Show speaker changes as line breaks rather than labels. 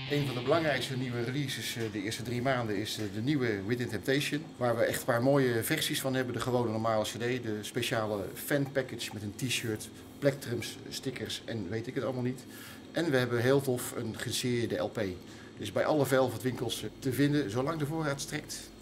Een van de belangrijkste nieuwe releases de eerste 3 maanden is de nieuwe Within Temptation. Waar we echt een paar mooie versies van hebben. De gewone normale cd, de speciale fan package met een t-shirt, plectrums, stickers en weet ik het allemaal niet. En we hebben heel tof een gesigneerde LP. Dus bij alle Velvet winkels te vinden, zolang de voorraad strekt.